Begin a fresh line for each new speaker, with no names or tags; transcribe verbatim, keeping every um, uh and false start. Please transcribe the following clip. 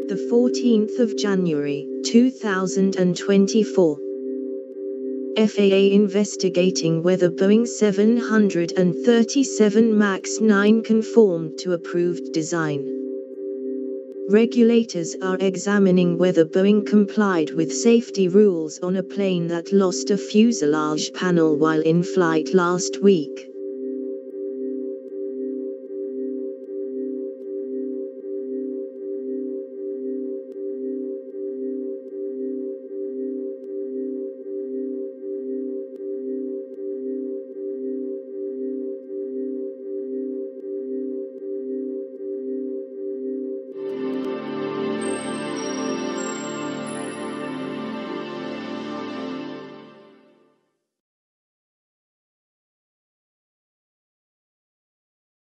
the fourteenth of January, two thousand twenty-four. F A A investigating whether Boeing seven thirty-seven MAX nine conformed to approved design. Regulators are examining whether Boeing complied with safety rules on a plane that lost a fuselage panel while in flight last week.